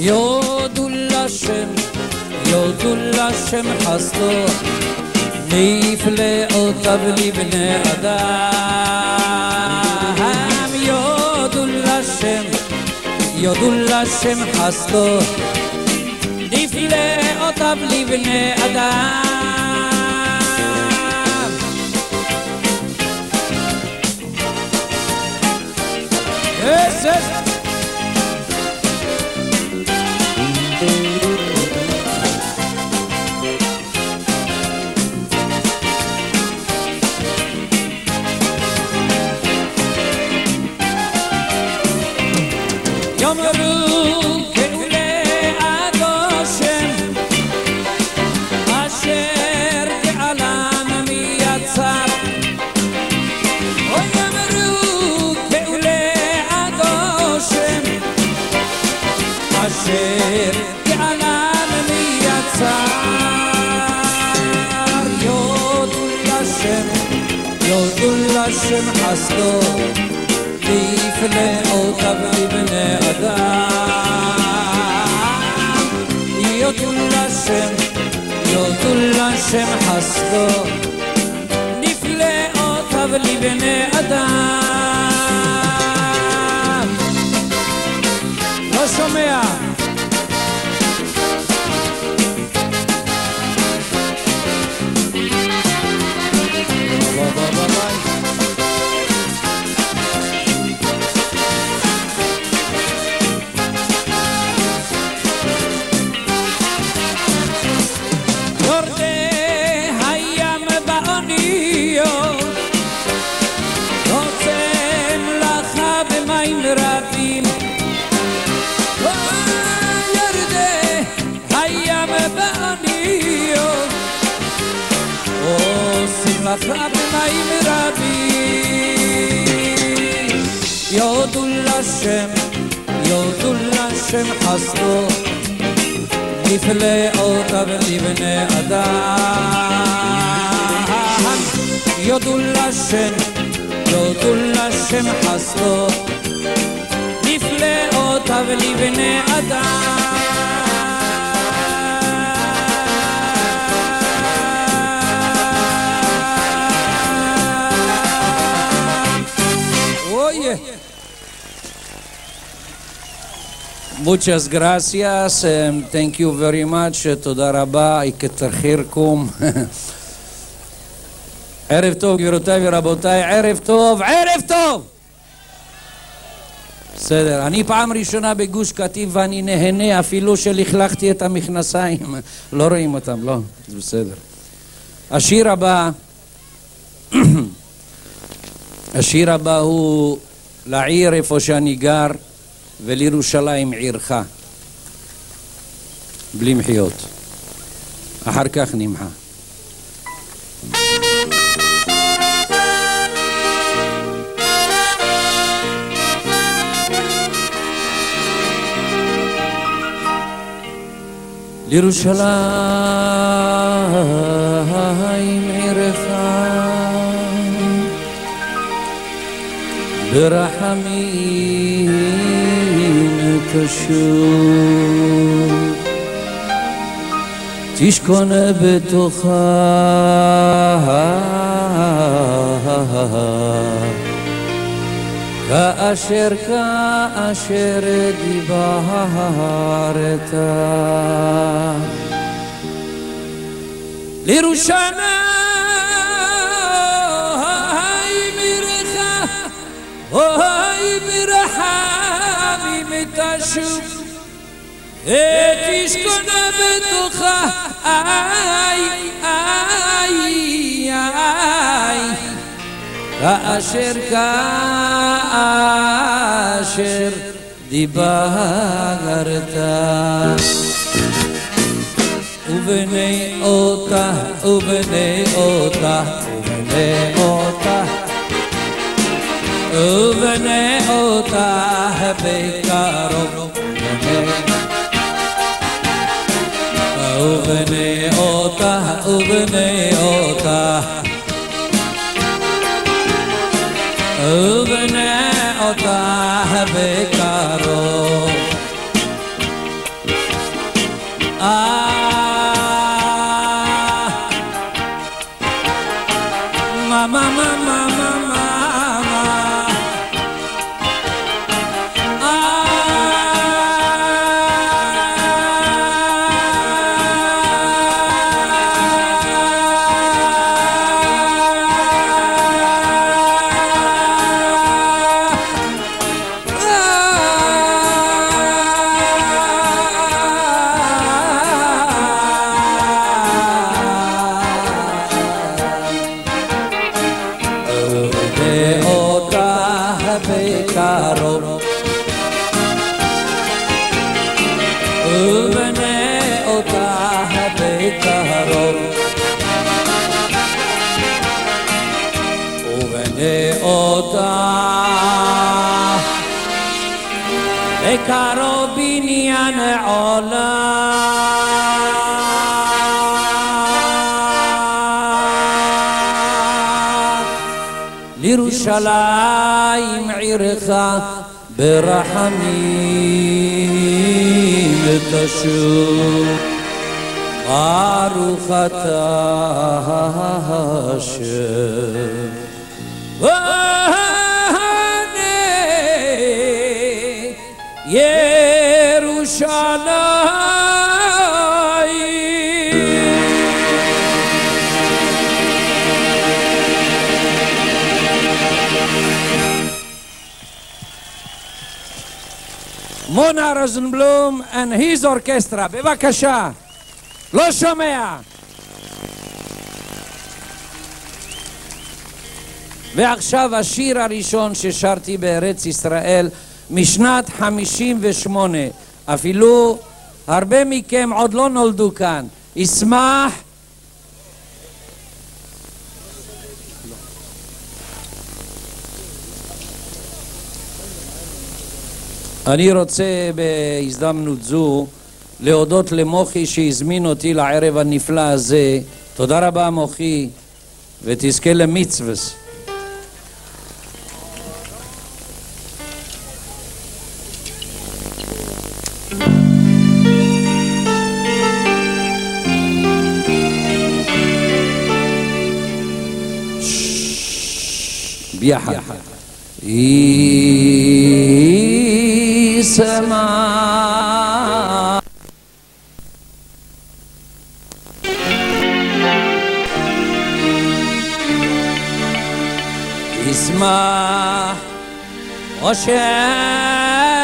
יודו לשם חסדו נפלאותיו לבני אדם יודו לשם חסדו נפלאותיו לבני אדם לשם חסדו נפלאותיו לבני אדם יודו לשם חסדו נפלאותיו לבני אדם לא שומע במים רבים יודו לשם חסדו נפלאותיו לבני אדם יודו לשם חסדו נפלאותיו לבני אדם Muchas gracias, thank you very much, תודה רבה, כתר חירקום. ערב טוב גבירותיי ורבותיי, ערב טוב, ערב טוב! בסדר, אני פעם ראשונה בגוש קטיף ואני נהנה אפילו שלכלכתי את המכנסיים. לא רואים אותם, לא, זה בסדר. השיר הבא הוא לעיר איפה שאני גר ולירושלים עירך בלי מחיות אחר כך נמחה לירושלים עירך ברחמים תשוב תשכון בתוכה כאשר דיברת לירושלים אוי ברחמים תשוב תשכון בתוכה כאשר דיברת ובני אותה בקרוב ובני אותה בקרוב אותה וקרוב בניין עולם לירושלים עירך ברחמים תשוב ברוך אתה השם מונה רוזנבלום and his orchestra, בבקשה, לא שומע. ועכשיו השיר הראשון ששרתי בארץ ישראל משנת 58, אפילו הרבה מכם עוד לא נולדו כאן. ישמח אני רוצה בהזדמנות זו להודות למוחי שהזמין אותי לערב הנפלא הזה. תודה רבה מוחי ותזכה למצווס. ביחד. ישמח ישמח משה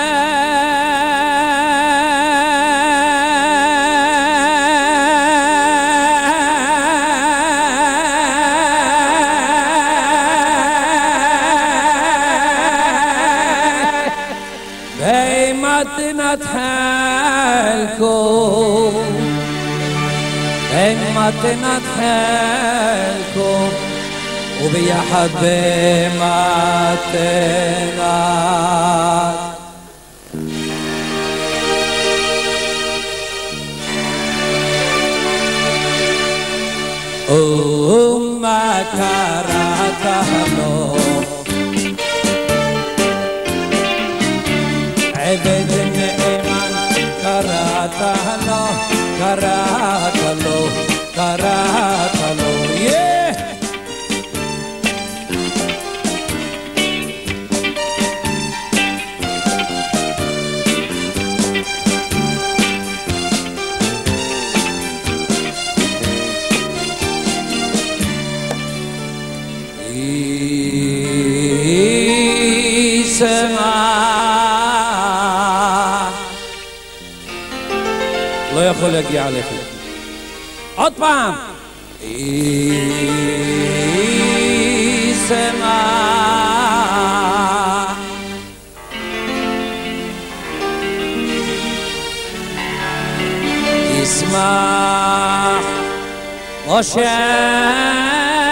מתנת חלקו מתנת חלקו וביחד במתנת ומה קראת לו עבד נאמן קראת לו קראת לו קראת לו לא יכול להגיע עליכם. עוד פעם. ישמח משה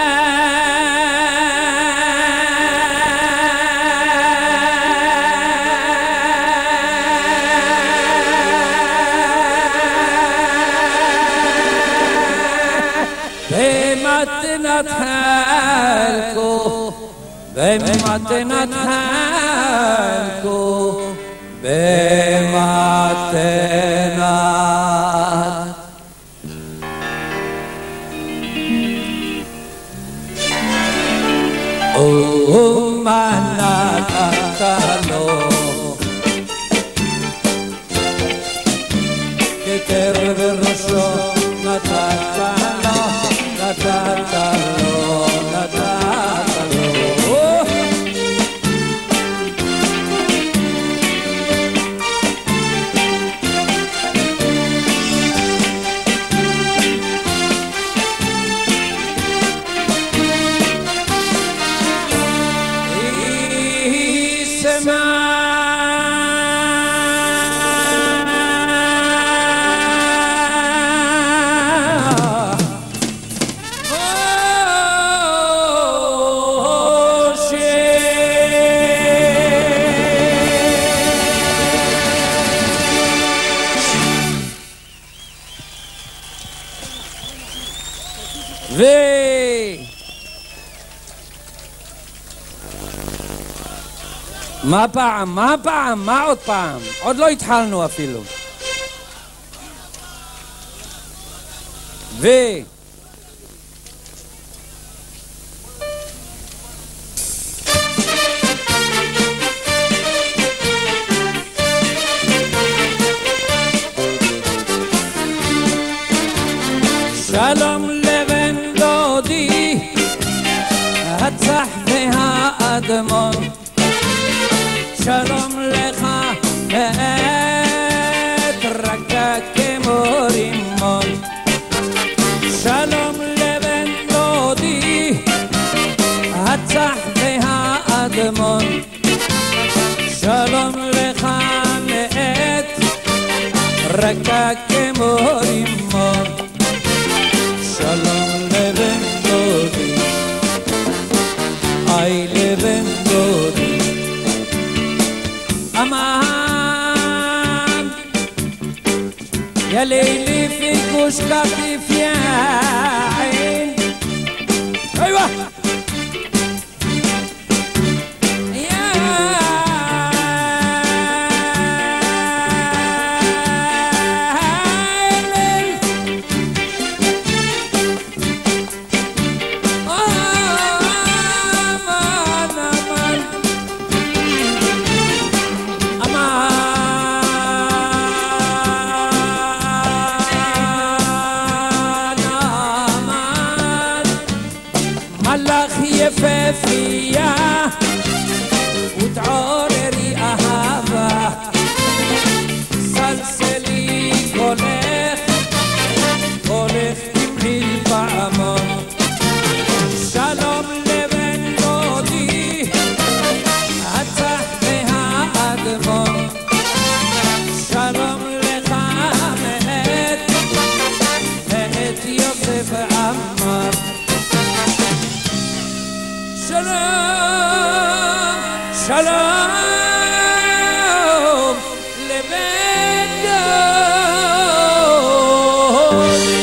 במתנת חלקו במתנת חלקו במתנת ומה נתת לו כתר בראשו נתת לו נתת לו נתת לו מה פעם? מה פעם? מה עוד פעם? עוד לא התחלנו אפילו. שלום לבן דודי, הצח והאדמון, שלום לך ואת רקה כמו רימון. שלום לבן דודי, הצח והאדמון, שלום לך ואת רקה כמו רימון. שלום לבן דודי, היי לבן דודי, אמן יא לילי פי גוש קטיף יא עין. איווה יפהפייה ותעוררי אהבה, סלסלי קולך, קולך תמליל פעמון. שלום לבן דודי, הצח והאדמון, שלום לך מאת יוסף עמר. שלום, שלום לבן דודי.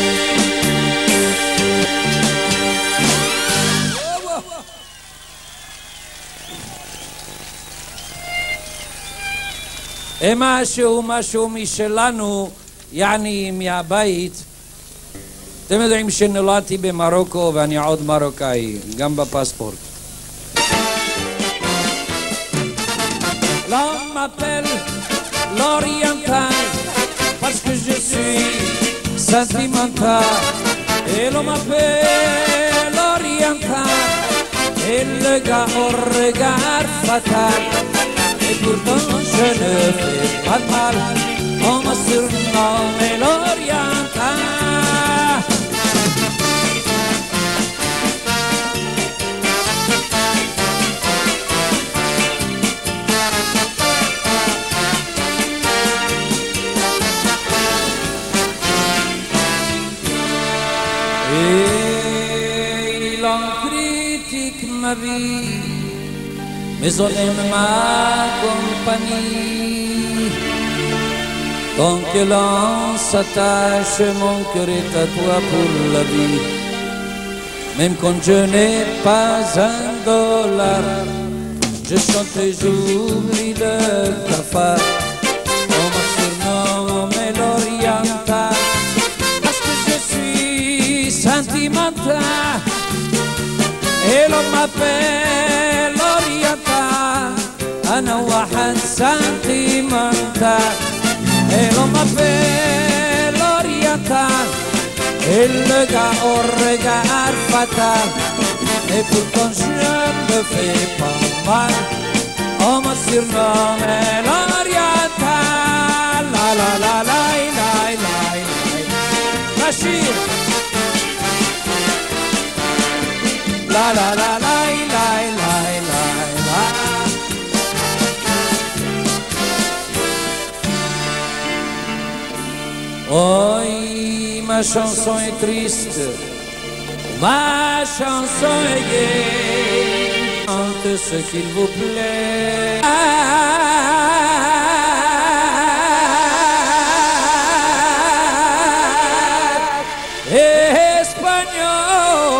משהו משלנו, יעני מהבית. אתם יודעים שנולדתי במרוקו ואני עוד מרוקאי, גם בפספורט. L'homme m'appelle l'oriental parce que je suis sentimental. Et l'on m'appelle l'oriental et le gars au regard fatal. Et pourtant je ne fais pas de mal, on m'a surnommé l'oriental. Et l'on critique ma vie, mais on aime ma compagnie. Tant que l'on s'attache, mon cœur est à toi pour la vie. Même quand je n'ai pas un dollar, je chante et j'oublie le cafard. On m'a surnommé l'oriental parce que je suis sentimental. Et l'on m'appelle l'oriental, أنا واحد sentimental. Et l'on m'appelle l'oriental et le gars au regard fatal. Et pourtant je me fais pas mal, on m'a surnommé l'oriental. La la la la la la la Bachir. La la la la la la la la. Oh, ma chanson est triste, ma chanson est gaie. Chante ce qu'il vous plaît.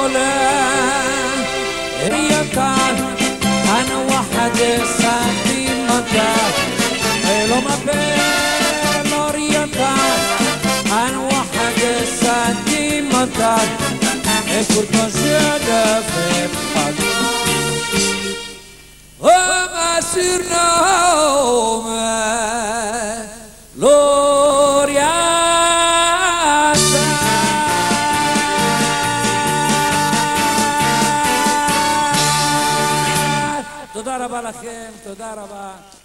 Espagnole, oriental, أنا واحد سنتي lo mape l'orienta an wahad santimata e pourtant je ne fais pas ma surnomme l'orienta תודה רבה לכם, תודה רבה